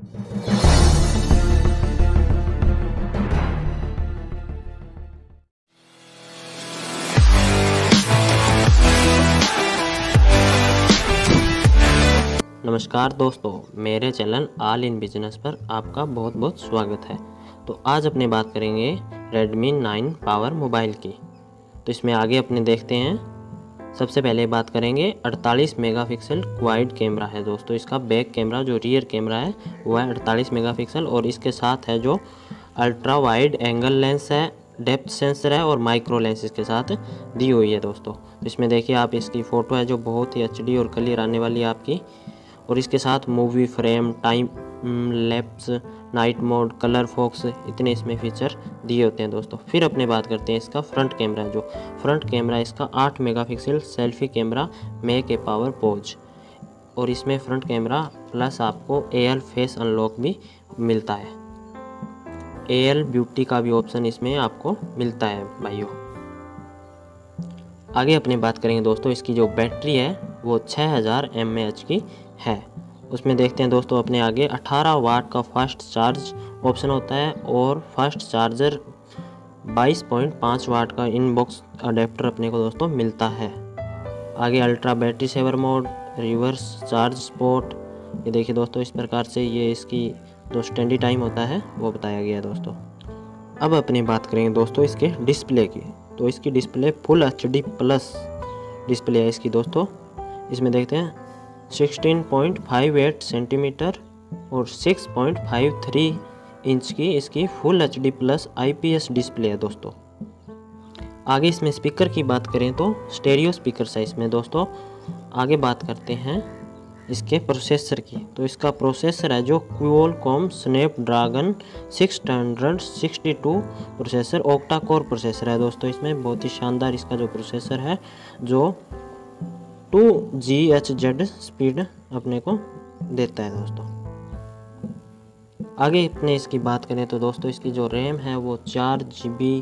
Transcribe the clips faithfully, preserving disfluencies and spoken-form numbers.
नमस्कार दोस्तों, मेरे चैनल ऑल इन बिजनेस पर आपका बहुत बहुत स्वागत है। तो आज अपने बात करेंगे Redmi नाइन पावर मोबाइल की। तो इसमें आगे अपने देखते हैं। सबसे पहले बात करेंगे अड़तालीस मेगापिक्सल क्वाड कैमरा है दोस्तों। इसका बैक कैमरा जो रियर कैमरा है वो है अड़तालीस मेगापिक्सल और इसके साथ है जो अल्ट्रा वाइड एंगल लेंस है, डेप्थ सेंसर है और माइक्रो लेंस इसके साथ दी हुई है दोस्तों। इसमें देखिए आप, इसकी फ़ोटो है जो बहुत ही एच डी और क्लियर आने वाली है आपकी। और इसके साथ movie frame, time lapse, night mode, colour focus, इतने इसमें फीचर दिए होते हैं दोस्तों। फिर अपने बात करते हैं इसका फ्रंट कैमरा। जो फ्रंट कैमरा इसका आठ megapixel selfie camera make a power pose, और इसमें फ्रंट कैमरा प्लस आपको ए एल फेस अनलॉक भी मिलता है। ए एल ब्यूटी का भी ऑप्शन इसमें आपको मिलता है भाइयों। आगे अपनी बात करेंगे दोस्तों, इसकी जो बैटरी है वो छः हज़ार एम ए एच की है। उसमें देखते हैं दोस्तों अपने आगे अठारह वाट का फास्ट चार्ज ऑप्शन होता है और फास्ट चार्जर बाईस पॉइंट पाँच वाट का इनबॉक्स अडेप्टर अपने को दोस्तों मिलता है। आगे ultra battery saver mode, reverse charge spot, ये देखिए दोस्तों इस प्रकार से ये इसकी जो स्टैंडी टाइम होता है वो बताया गया है दोस्तों। अब अपनी बात करेंगे दोस्तों इसके डिस्प्ले की। तो इसकी display full H D plus display है इसकी दोस्तों। इसमें देखते हैं सोलह पॉइंट पाँच आठ सेंटीमीटर और छह पॉइंट पाँच तीन इंच की इसकी full H D plus I P S display है दोस्तों। आगे इसमें स्पीकर की बात करें तो स्टेरियो स्पीकर है इसमें दोस्तों। आगे बात करते हैं इसके प्रोसेसर की। तो इसका प्रोसेसर है जो Qualcomm Snapdragon six hundred sixty two processor, octa core processor है दोस्तों। इसमें बहुत ही शानदार इसका जो प्रोसेसर है जो two G H Z speed अपने को देता है दोस्तों। आगे इतने इसकी बात करें तो दोस्तों इसकी जो रैम है वो चार जी बी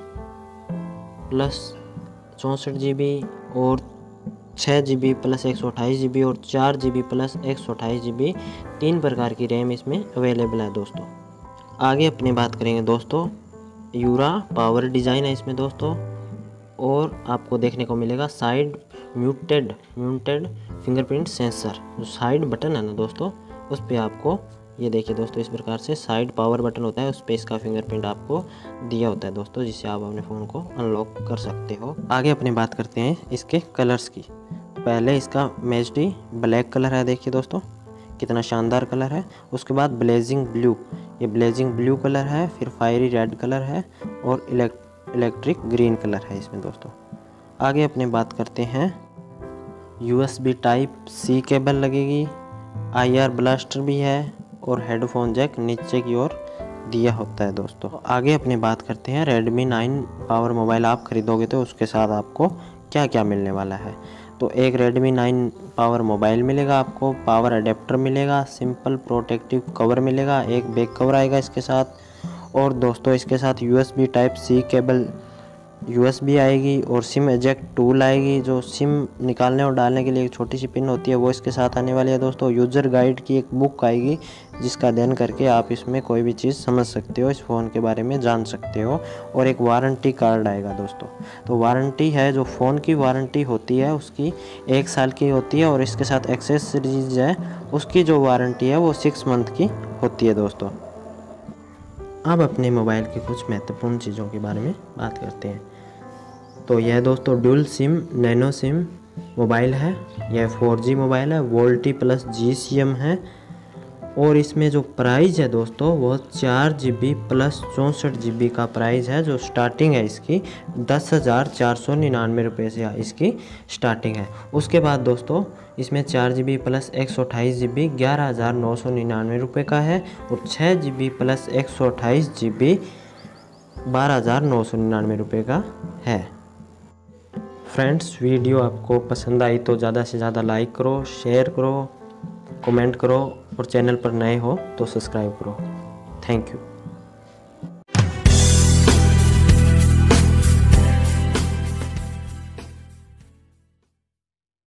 प्लस चौंसठ जी बी और छः जी बी प्लस एक सौ अट्ठाईस जी बी और चार जी बी प्लस एक सौ अट्ठाईस जी बी, तीन प्रकार की रैम इसमें अवेलेबल है दोस्तों। आगे अपनी बात करेंगे दोस्तों, यूरा पावर डिज़ाइन है इसमें दोस्तों। और आपको देखने को मिलेगा side muted muted fingerprint sensor. जो साइड बटन है ना दोस्तों, उस पर आपको ये देखिए दोस्तों इस प्रकार से साइड पावर बटन होता है, उस पर इसका फिंगरप्रिंट आपको दिया होता है दोस्तों, जिससे आप अपने फ़ोन को अनलॉक कर सकते हो। आगे अपनी बात करते हैं इसके कलर्स की। तो पहले इसका मैजडी ब्लैक कलर है, देखिए दोस्तों कितना शानदार कलर है। उसके बाद ब्लेजिंग ब्लू, ये ब्लेजिंग ब्लू कलर है। फिर फायरी रेड कलर है और इलेक्ट इलेक्ट्रिक ग्रीन कलर है इसमें दोस्तों। आगे अपने बात करते हैं, U S B type C cable लगेगी, आई आर ब्लास्टर भी है और हेडफोन जैक नीचे की ओर दिया होता है दोस्तों। आगे अपने बात करते हैं Redmi नाइन पावर मोबाइल आप खरीदोगे तो उसके साथ आपको क्या क्या मिलने वाला है। तो एक Redmi नाइन पावर मोबाइल मिलेगा आपको, पावर अडेप्टर मिलेगा, सिंपल प्रोटेक्टिव कवर मिलेगा, एक बैक कवर आएगा इसके साथ। और दोस्तों इसके साथ U S B type C cable U S B आएगी और सिम एजेक्ट टूल आएगी। जो सिम निकालने और डालने के लिए एक छोटी सी पिन होती है वो इसके साथ आने वाली है दोस्तों। यूज़र गाइड की एक बुक आएगी जिसका अध्ययन करके आप इसमें कोई भी चीज़ समझ सकते हो, इस फ़ोन के बारे में जान सकते हो। और एक वारंटी कार्ड आएगा दोस्तों। तो वारंटी है, जो फ़ोन की वारंटी होती है उसकी एक साल की होती है और इसके साथ एक्सेसरीज है उसकी जो वारंटी है वो सिक्स मंथ की होती है दोस्तों। अब अपने मोबाइल की कुछ महत्वपूर्ण चीज़ों के बारे में बात करते हैं। तो यह दोस्तों dual SIM nano SIM mobile है। यह फोर जी मोबाइल है, VoLTE plus G C M है। और इसमें जो प्राइस है दोस्तों वो चार जी बी प्लस चौंसठ जी बी का प्राइस है। जो स्टार्टिंग है इसकी दस हज़ार चार सौ निन्यानवे रुपये से इसकी स्टार्टिंग है। उसके बाद दोस्तों इसमें चार जी बी प्लस एक सौ अट्ठाईस जी बी ग्यारह हज़ार नौ सौ निन्यानवे रुपये का है और छः जी बी प्लस एक सौ अट्ठाईस जी बी बारह हज़ार नौ सौ निन्यानवे रुपये का है। फ्रेंड्स, वीडियो आपको पसंद आई तो ज़्यादा से ज़्यादा लाइक करो, शेयर करो, कमेंट करो और चैनल पर नए हो तो सब्सक्राइब करो। Thank you.